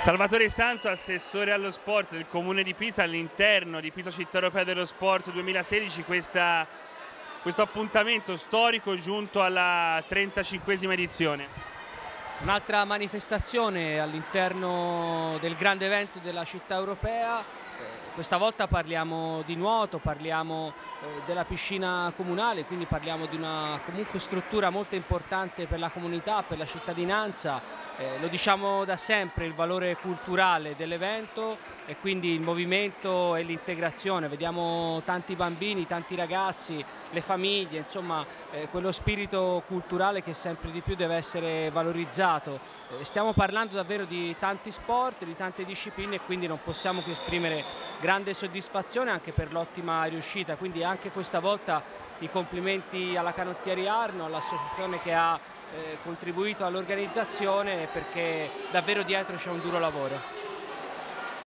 Salvatore Sanzo, assessore allo sport del Comune di Pisa, all'interno di Pisa Città Europea dello Sport 2016, questo appuntamento storico giunto alla 35esima edizione. Un'altra manifestazione all'interno del grande evento della città europea. Questa volta parliamo di nuoto, parliamo della piscina comunale, quindi parliamo di una comunque struttura molto importante per la comunità, per la cittadinanza. Lo diciamo da sempre, il valore culturale dell'evento e quindi il movimento e l'integrazione. Vediamo tanti bambini, tanti ragazzi, le famiglie, insomma quello spirito culturale che sempre di più deve essere valorizzato. Stiamo parlando davvero di tanti sport, di tante discipline e quindi non possiamo che esprimere grande soddisfazione anche per l'ottima riuscita, quindi anche questa volta i complimenti alla Canottieri Arno, all'associazione che ha contribuito all'organizzazione, perché davvero dietro c'è un duro lavoro.